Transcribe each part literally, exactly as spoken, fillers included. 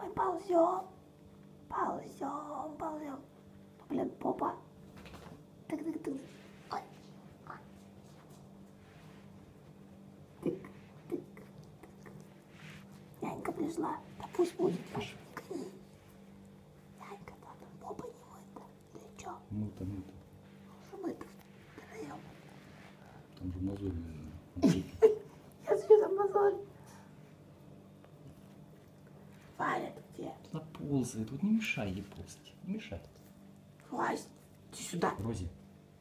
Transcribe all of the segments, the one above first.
Давай ползем. Ползем, ползем. Блин, попа. Тык-тык-тык. Ой. Ой. Тык, тык, тык. Нянька пришла. Да пусть будет. Нянька, да, там попа не мыта. Или что? Мыто, мыто. Уже мыта. Втроем. Там же мозоль, наверное. Я себе там мозоль. Валя, ты где? Она ползает. Вот не мешай ей ползать. Не мешай. Вась, иди сюда. Рози.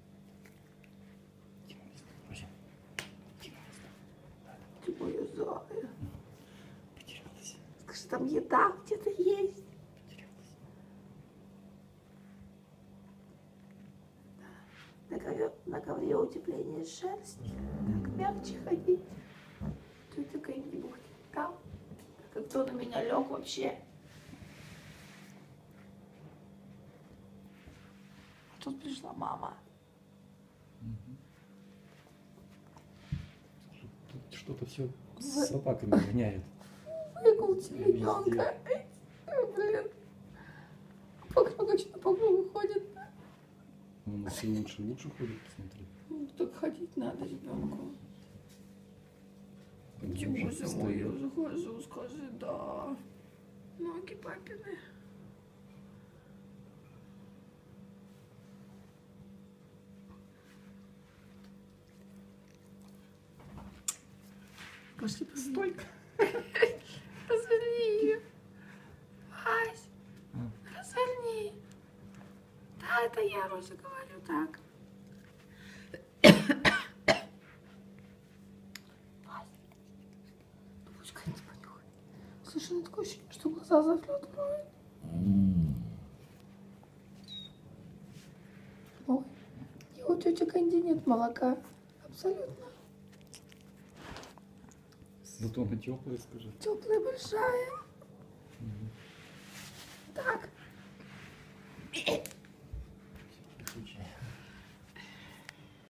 Иди на место. Рози. Иди на место. Ты моя зая. Потерялась. Скажи, там еда где-то есть. Потерялась. На ковре, на ковре утепление шерсти. Так мягче ходить. Тетя Кэнди бухтит там. Как кто на меня лег вообще. А тут пришла мама. Тут что-то все с собаками гоняет. Выгул телененка. Блин. Пока что по кругу ходит. Он все лучше и лучше ходит, посмотри. Ну, так ходить надо ребенку. Он Чего уже за стоит. мой я захожу, скажи, да. Ноги папины. Пошли, пошли. Столько. Разверни ее. Ась, А. разверни. Да, это я, Роза, говорю так. Ась, ну пускай не понюхай. Слушай, ну такое ощущение, что глаза завтра откроет. Ой, и у тети Кэнди нет молока. Абсолютно. Зато она теплая, скажи. Теплая, большая. Так,